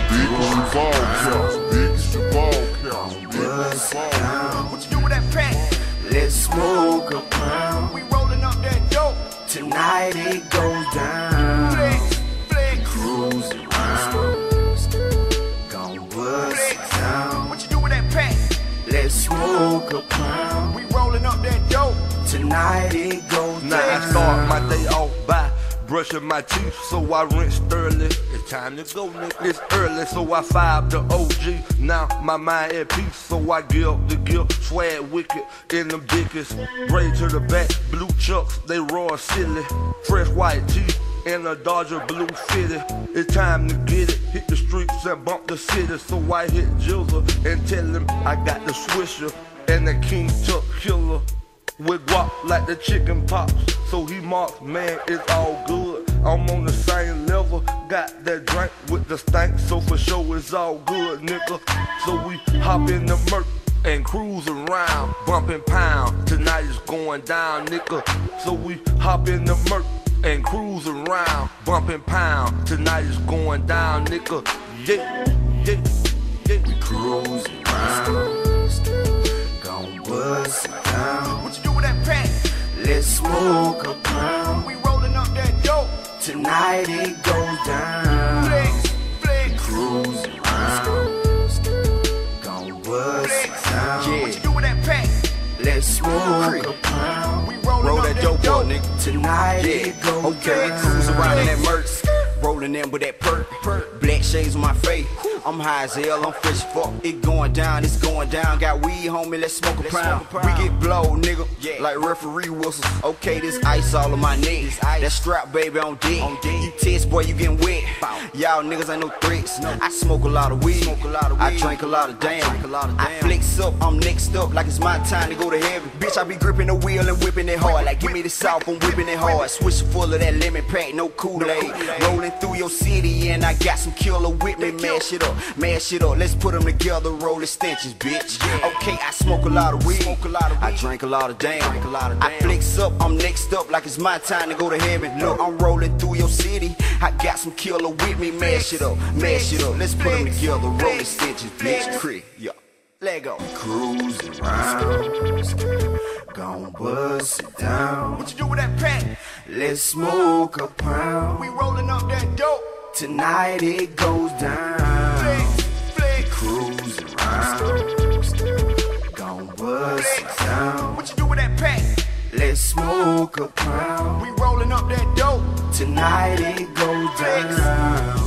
Big as your ball count. Big as your ball count. Big as your ball count. What you do with that pack? Let's smoke a pound. We rolling up that dope. Tonight it goes down. Flex, flex. Cruise around. Gon' bust it down. What you do with that pack? Let's smoke a pound. We rolling up that dope. Tonight it goes down. Now I start my day off by brushing my teeth, so I rinse thoroughly. It's time to go, nigga. It's early, so I fire up the OG. Now my mind at peace, so I give up the gift. Swag wicked in them dickies. Braid to the back, blue chucks, they roar silly. Fresh white teeth in a Dodger blue city. It's time to get it. Hit the streets and bump the city. So I hit Jilza and tell him I got the Swisher and the King Tuck killer. With guap like the chicken pops, so he marks, man, it's all good. I'm on the same level, got that drink with the stank, so for sure it's all good, nigga. So we hop in the Merc and cruise around, bumping pound. Tonight is going down, nigga. So we hop in the Merc and cruise around, bumping pound. Tonight is going down, nigga. Yeah, yeah, yeah. We cruise around. Gon' bust it down. What you do with that pack? Let's smoke a pound. We rolling up that dope. Tonight it goes down. Flex, flex. Cruise around. Gon' bust it down. What you do with that pack? Let's smoke a pound. We rolling Roll up that that dope dope. up, nigga. Tonight Yeah, it goes okay, down. cruise around in that Mercs, rolling in with that perk, black shades on my face. I'm high as hell, I'm fresh as fuck. It going down, it's going down. Got weed, homie, let's smoke a pound. We get blowed, nigga, like referee whistles. Okay, this ice all on my neck. That strap, baby, on deck. You test, boy, you getting wet. Y'all niggas ain't no threats. I smoke a lot of weed. I drink a lot of damn. I flex up, I'm next up, like it's my time to go to heaven. Bitch, I be gripping the wheel and whipping it hard. Like, give me the south, I'm whipping it hard. Switch full of that lemon pack, no Kool-Aid. Rolling through your city, and I got some killer with me. Mash it up, let's put them together, roll extensions, bitch. Okay, I smoke a lot of weed. I drink a lot of damn. I flex up, I'm next up, like it's my time to go to heaven. Look, I'm rolling through your city. I got some killer with me. Mash it up, let's put them together, roll extensions, bitch. Cree, yeah. Let go. Cruise around. Gon' bust it down. What you do with that pack? Let's smoke a pound. We rolling up that dope. Tonight it goes down. Flex, flex. Cruise around. Gon' bust it down. What you do with that pack? Let's smoke a pound. We rolling up that dope. Tonight it goes down.